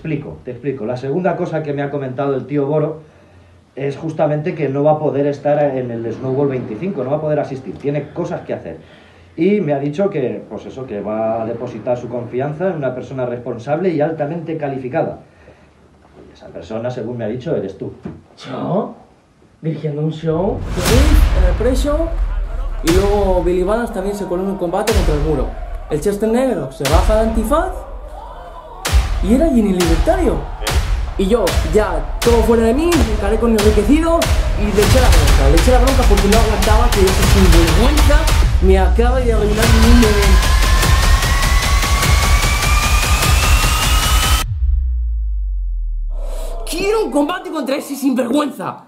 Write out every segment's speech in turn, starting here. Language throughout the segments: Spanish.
explico. La segunda cosa que me ha comentado el tío Boro es justamente que no va a poder estar en el Snowball 25, no va a poder asistir, tiene cosas que hacer. Y me ha dicho que, pues eso, que va a depositar su confianza en una persona responsable y altamente calificada. Y esa persona, según me ha dicho, eres tú. ¿Yo? Dirigiendo un show, en el pre-show, y luego Billy Balance también se coló en un combate contra el muro. El Chester negro se baja de antifaz y era Ginny Libertario. Y yo, ya, todo fuera de mí, me encaré con el enriquecido y le eché la bronca. Le eché la bronca porque no aguantaba que ese sinvergüenza me acaba de arruinar mi evento. ¡Quiero un combate contra ese sinvergüenza!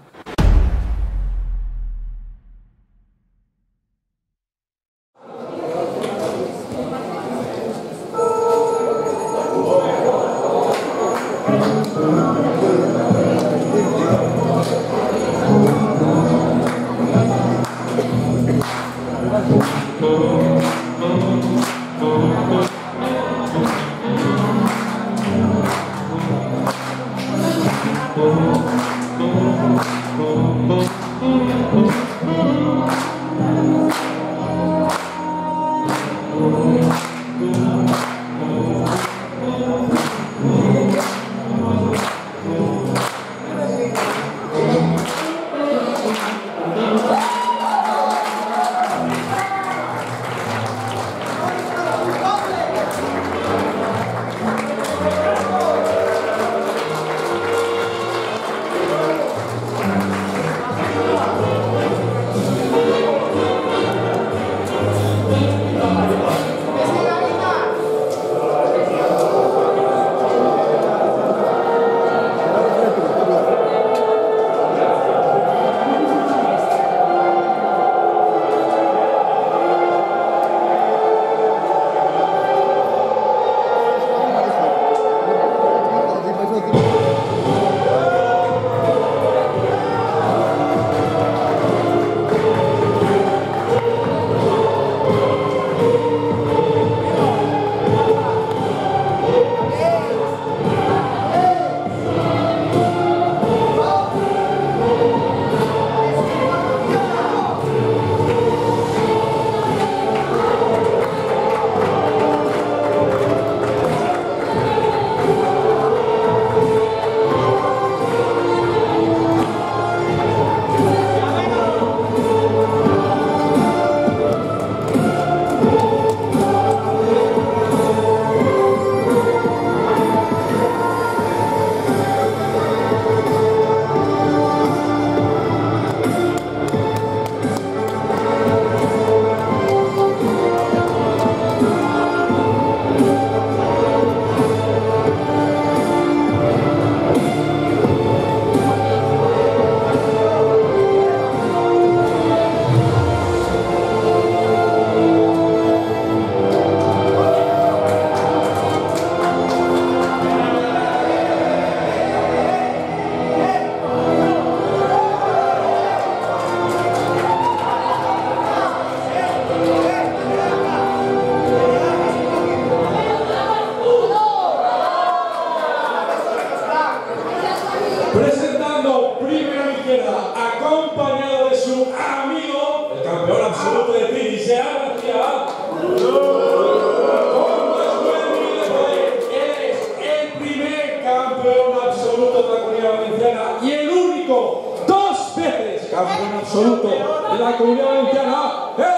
Presentando primero a la izquierda, acompañado de su amigo, el campeón absoluto de Trinidad García. Es el primer campeón absoluto de la Comunidad Valenciana y el único, 2 veces campeón absoluto de la Comunidad Valenciana.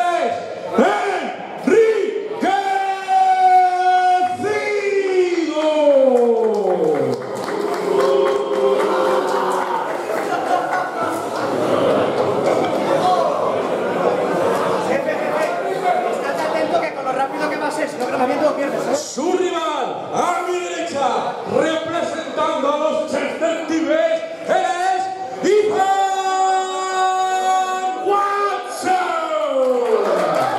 Su rival, a mi derecha, representando a los Chester Tigres, él es Ethan Watson.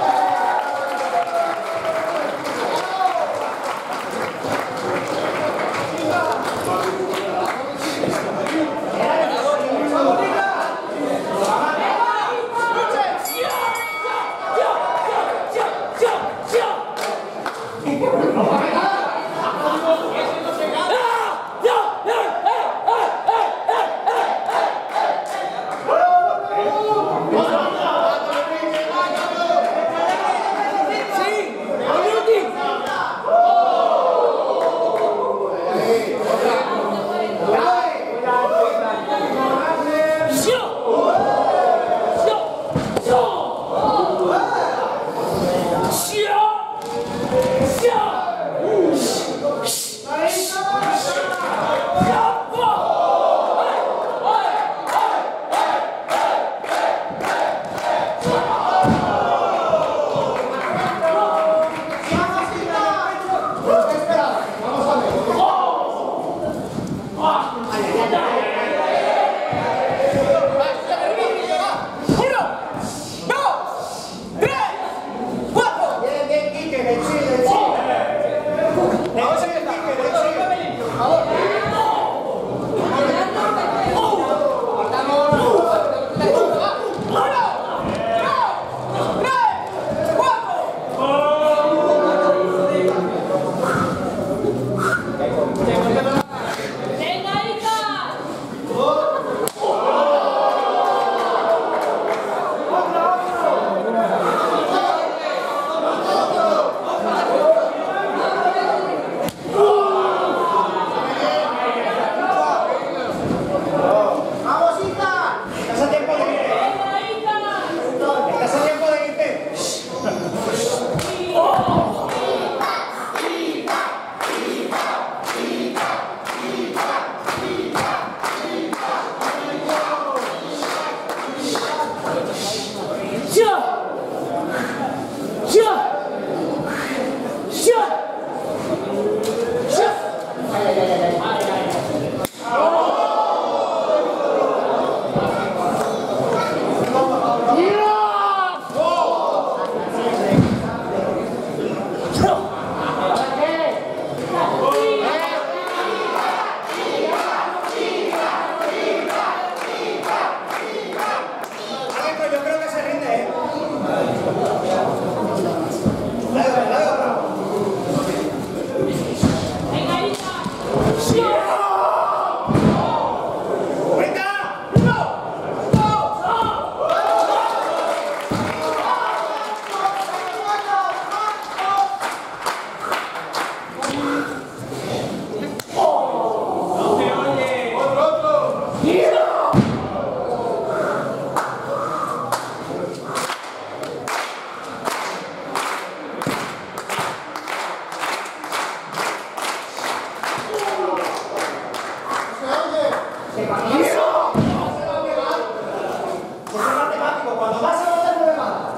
Cuando vas a votar no me matas.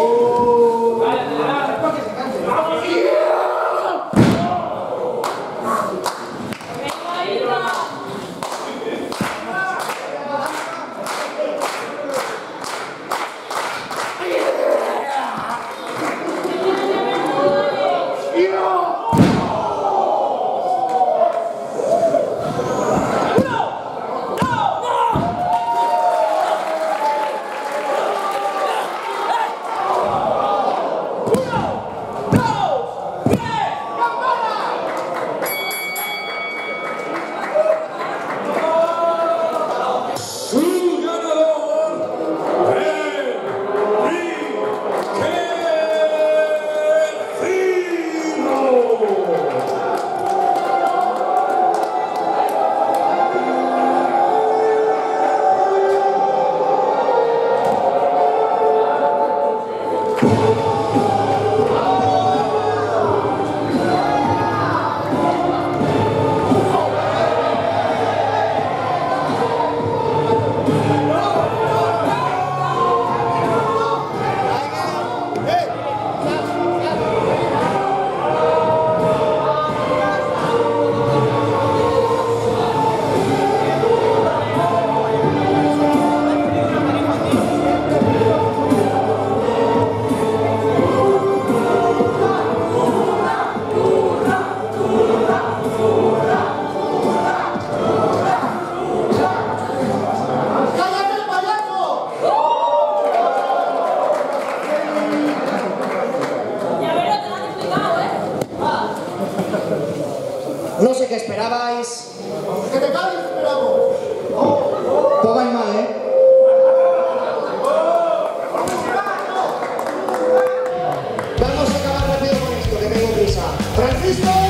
No sé qué esperabais. ¡Que te calles, esperamos! Pues vais mal, ¿eh? Vamos a acabar rápido con esto, que tengo prisa. ¡Francisco!